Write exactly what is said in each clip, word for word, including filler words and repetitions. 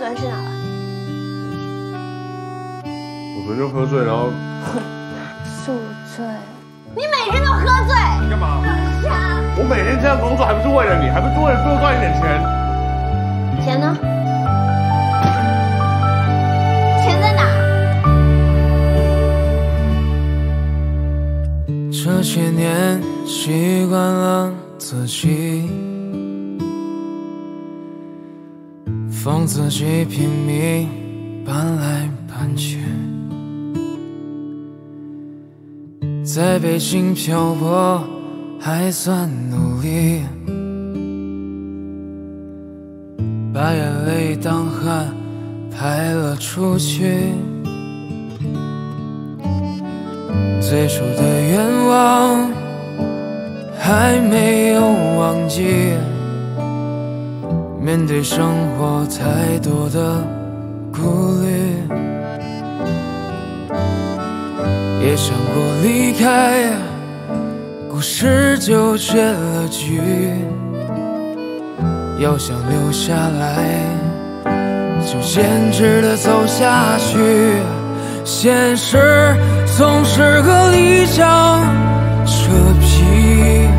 天去哪了？ 我昨天就喝醉，然后宿醉。你每天都喝醉， 你干嘛？ 傻。 我每天这样工作还不是为了你，还不是为了多赚一点钱？ 钱呢？钱在哪？ 这些年习惯了自己，放自己拼命搬来搬去，在北京漂泊还算努力，把眼泪当汗排了出去。最初的愿望还没有忘记，面对生活太多的顾虑，也想过离开，故事就结了局。要想留下来，就坚持的走下去。现实总是个理想扯皮，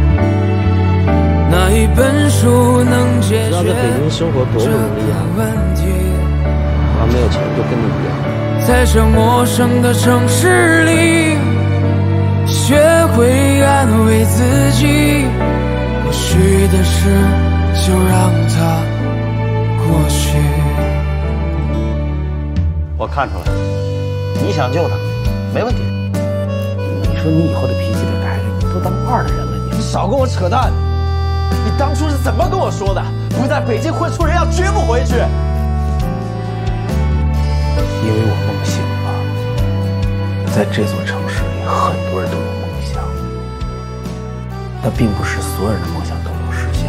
哪一本书能解决知道在北京生活多不容易啊！我没有钱就跟你一样。 在这陌生的城市里，学会安慰自己，过去的事就让它过去。 我看出来了，你想救他，没问题。 你说你以后的脾气得改改，你都当二的人了，你你少跟我扯淡！你当初是怎么跟我说的？不在北京混出人样，绝不回去。 因为我梦醒了，在这座城市里，很多人都有梦想，但并不是所有人的梦想都能实现，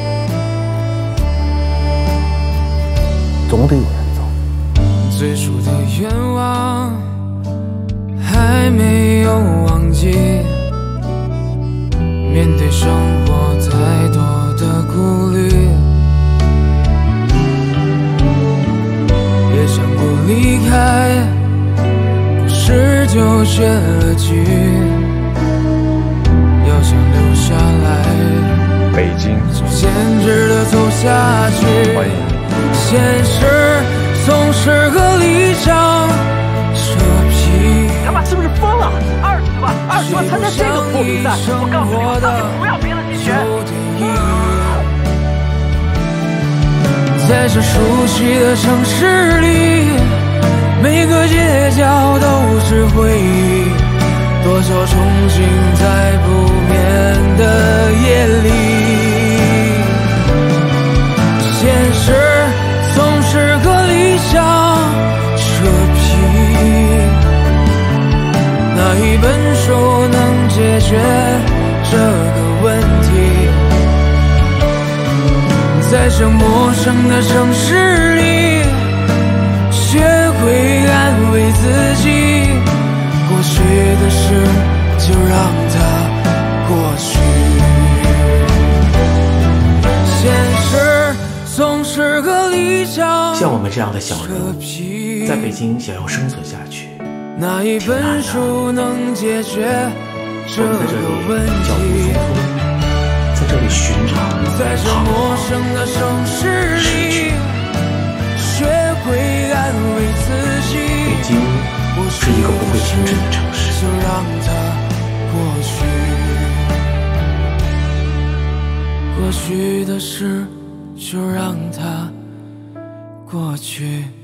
总得有人走。 最初的愿望还没有忘记，面对生活太多的顾虑，也想过离开，故事就结了局。要想留下来， 北京就坚持的走下去。 欢迎。 现实总是个理想扯皮。 他妈是不是疯了？二十万，二十万参加这个破比赛，我告诉你，我上去不要别的金钱。 在这熟悉的城市里，每个街角都是回忆，多少憧憬在不眠的夜里。现实总是个理想扯皮，哪一本书能解决这个问题？在这陌生的城市里，学会安慰自己，过去的事就让它过去。现实总是个理想， 像我们这样的小人，在北京想要生存下去， 哪一本书能解决这个问题？ 在这里寻找， 在这陌生的城市里，学会安慰自己。 北京是一个不会停止的城市， 就让它过去，过去的事就让它过去。